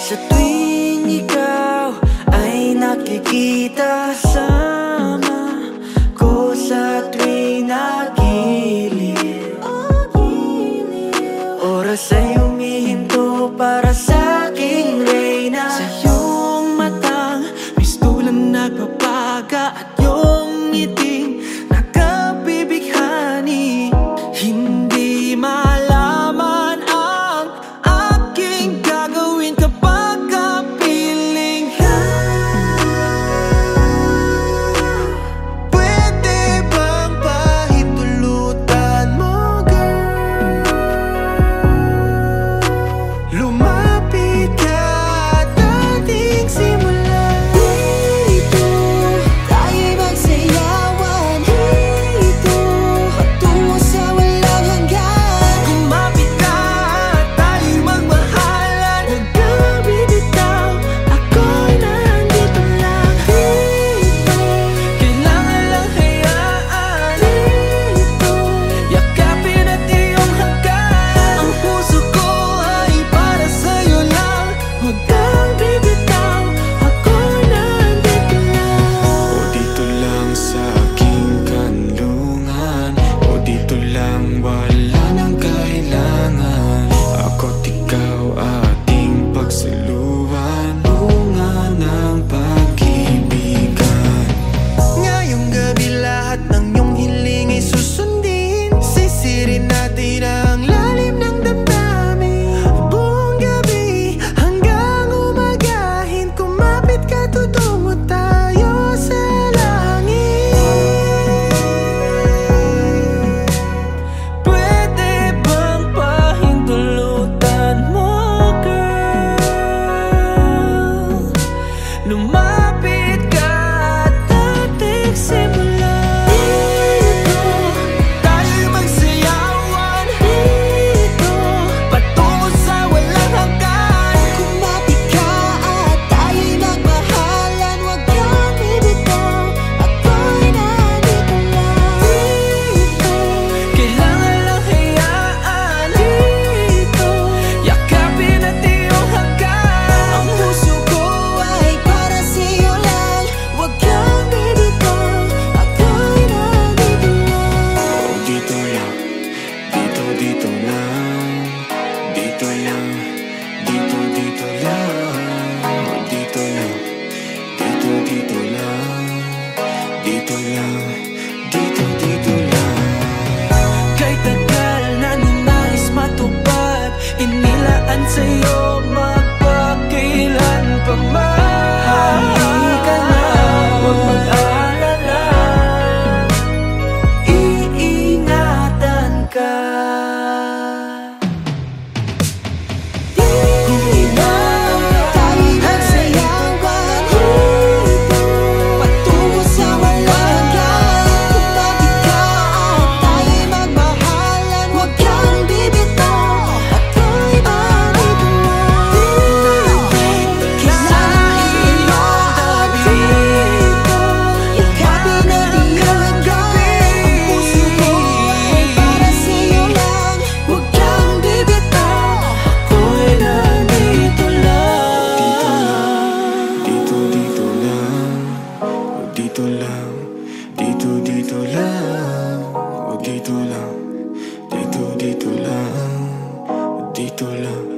Sa tuwing ikaw ay nakikita, sama ko sa tuwing nagiliw. Oras ay humihinto para sa aking reyna. Sa iyong matang mistulang nagpapaga at iyong ngiting nakabibighani. Hindi malaman ang aking gagawin kapag kapiling ka. Pwede bang pahintulutan mo, girl? Lumapit ka at ating simulan. Dito tayo'y magsayawan. Dito patungo sa walang hanggan. Lumapit ka at tayo'y magmahalan. Huwag kang bibitaw, ako'y nandito lang. Dito kailangan lang hayaan. Dito yakapin at iyong hanggan. Ang puso ko ay para sa'yo lang. Huwag kang bibitaw, ako'y nandito lang. O dito lang sa aking kanlungan, o dito lang wala nang kailangan. Ako't ikaw ating pagsaluhan, bunga ng pag-ibigan. Ngayong gabi lahat ng iyong hiling ay susundin. Sisirin natin ang lalim ng damdamin. Buong gabi hanggang umagahin. Kumapit ka, tutungo tayo sa langit. Pwede bang pahintulutan mo, girl? Lumapit ka at ating simulan. Dito tayo'y magsayawan. Dito patungo sa walang hanggan. Kumapit ka at tayo'y magmahalan. Huwag kang bibitaw, ako'y nandito lang. Dito kailangan lang hayaan. Dito yakapin at iyong hanggan. Ang puso ko ay para sa'yo lang. Huwag kang bibitaw, ako'y nandito lang. O dito lang, dito lang, dito lang, dito lang. O dito lang, dito lang, dito lang, dito lang. Kay tagal na ninais matupad, inilaan sa'yo magpakailan pa man. Halika na, huwag mag-alala, iingatan ka. Tayo'y magsayawan. Dito patungo sa walang hanggan. Kumapit ka at tayo'y magmahalan. Huwag kang bibitaw, ako'y nandito lang. Kailangan iyong dito yakapin at iyong hanggan. Ang puso ko ay para sa'yo lang. Huwag kang bibitaw, Ako'y nandito lang. Dito lang, o dito lang, dito lang, o dito lang, dito lang, o dito lang.